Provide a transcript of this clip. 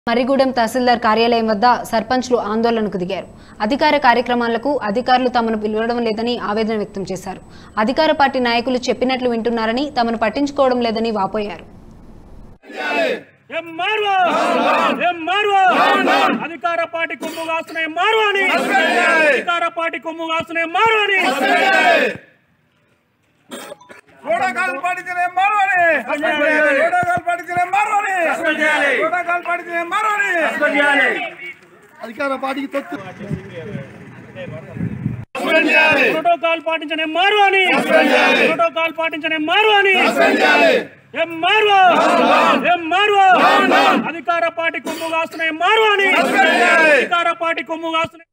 మర్రిగూడెం తహసీల్దార్ కార్యాలయం వద్ద సర్పంచ్లు ఆందోళనకు దిగారు. అధికార కార్యక్రమాలకు అధికారులు తమను పిలవడం లేదని ఆవేదన వ్యక్తం చేశారు. అధికార పార్టీ నాయకులు చెప్పినట్లు వింటున్నారని, తమను పట్టించుకోవడం లేదని వాపోయారు. అధికార పార్టీ కొమ్ము కాస్తున్నాయి మారువని, అధికార పార్టీ కొమ్ము కాస్తున్నాయి మారువని, ప్రోటోకాల్ పాటించలే మారువని, ప్రోటోకాల్ పాటించలే మారువని, ప్రోటోకాల్ పాటించలే మారువని, అధికార పార్టీకి తొత్తు ప్రోటోకాల్ పాటించనే మారువని, ప్రోటోకాల్ పాటించనే మారువని, అధికార పార్టీ కొమ్ము కాస్తున్నాయి మారువని, అధికార పార్టీ కొమ్ము కాస్తున్నాయి.